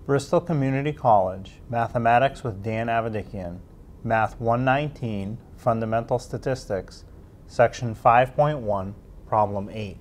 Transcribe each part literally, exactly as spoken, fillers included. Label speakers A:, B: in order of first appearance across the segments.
A: Bristol Community College, Mathematics with Dan Avedikian, Math one nineteen, Fundamental Statistics, Section five point one, Problem eight.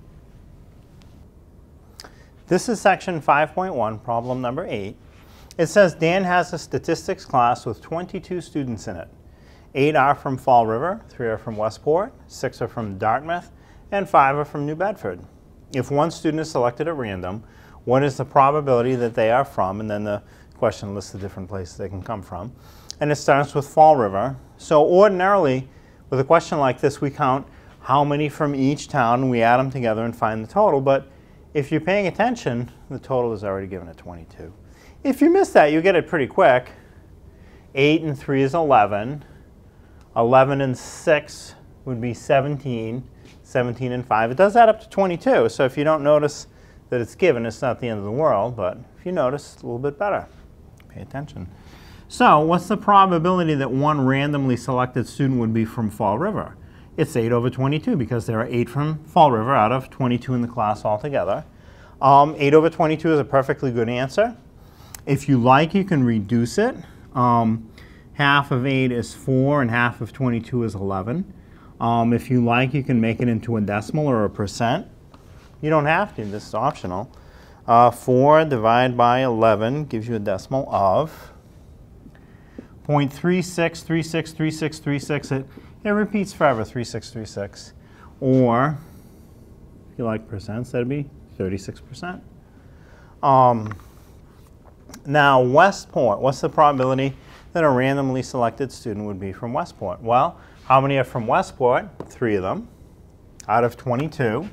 A: This is Section five point one, Problem number eight. It says Dan has a statistics class with twenty-two students in it. Eight are from Fall River, three are from Westport, six are from Dartmouth, and five are from New Bedford. If one student is selected at random, what is the probability that they are from? And then the question lists the different places they can come from. And it starts with Fall River. So ordinarily, with a question like this, we count how many from each town, and we add them together and find the total. But if you're paying attention, the total is already given at twenty-two. If you miss that, you get it pretty quick. eight and three is eleven. eleven and six would be seventeen. seventeen and five. It does add up to twenty-two. So if you don't notice that it's given, it's not the end of the world. But if you notice, it's a little bit better. Pay attention. So what's the probability that one randomly selected student would be from Fall River? It's eight over twenty-two because there are eight from Fall River out of twenty-two in the class altogether. Um, eight over twenty-two is a perfectly good answer. If you like, you can reduce it. Um, half of eight is four and half of twenty-two is eleven. Um, if you like, you can make it into a decimal or a percent. You don't have to. This is optional. Uh, four divided by eleven gives you a decimal of zero point three six three six three six three six. It, it repeats forever, three six three six. Or, if you like percents, that'd be thirty-six percent. Um, now, Westport, what's the probability that a randomly selected student would be from Westport? Well, how many are from Westport? Three of them out of twenty-two.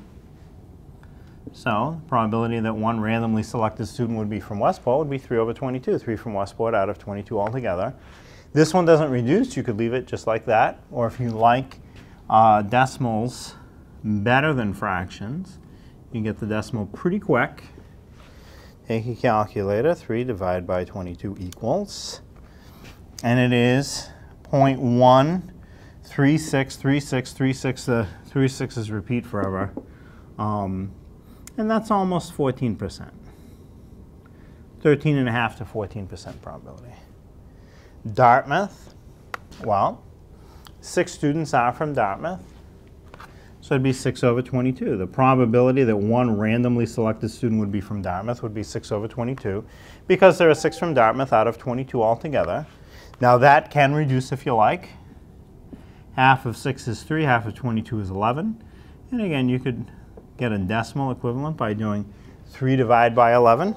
A: So the probability that one randomly selected student would be from Westport would be three over twenty-two. three from Westport out of twenty-two altogether. This one doesn't reduce. You could leave it just like that. Or if you like uh, decimals better than fractions, you get the decimal pretty quick. Take your calculator. three divided by twenty-two equals. And it is zero point one three six three six three six. The three sixes repeat forever. Um, and that's almost fourteen percent. thirteen and a half to fourteen percent probability. Dartmouth, well, six students are from Dartmouth. So it'd be six over twenty-two. The probability that one randomly selected student would be from Dartmouth would be six over twenty-two because there are six from Dartmouth out of twenty-two altogether. Now that can reduce if you like. Half of six is three, half of twenty-two is eleven. And again, you could get a decimal equivalent by doing three divided by eleven.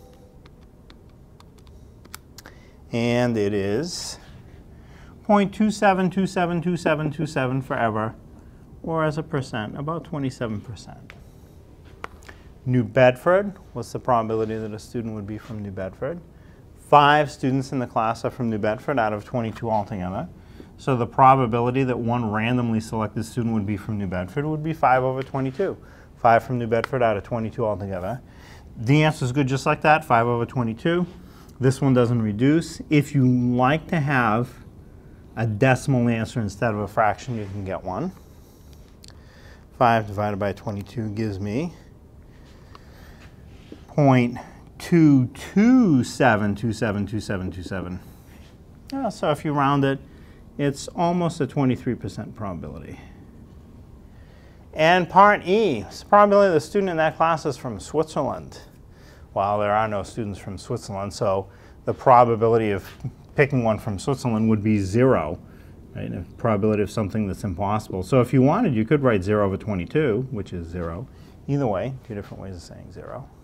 A: And it is zero point two seven two seven two seven two seven forever, or as a percent, about twenty-seven percent. New Bedford, what's the probability that a student would be from New Bedford? Five students in the class are from New Bedford out of twenty-two altogether. So the probability that one randomly selected student would be from New Bedford would be five over twenty-two. five from New Bedford out of twenty-two altogether. The answer is good just like that, five over twenty-two. This one doesn't reduce. If you like to have a decimal answer instead of a fraction, you can get one. five divided by twenty-two gives me zero point two two seven two seven two seven two seven. Uh, so if you round it, it's almost a twenty-three percent probability. And part E, it's the probability the student in that class is from Switzerland. Well, there are no students from Switzerland, so the probability of picking one from Switzerland would be zero, right? The probability of something that's impossible. So if you wanted, you could write zero over twenty-two, which is zero. Either way, two different ways of saying zero.